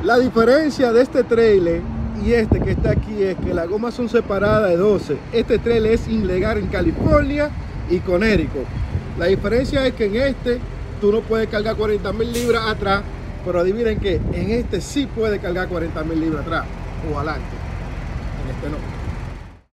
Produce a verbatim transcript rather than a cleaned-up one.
La diferencia de este trailer y este que está aquí es que las gomas son separadas de doce. Este trailer es ilegal en California y Connecticut. La diferencia es que en este tú no puedes cargar cuarenta mil libras atrás, pero adivinen que en este sí puede cargar cuarenta mil libras atrás o adelante. En este no.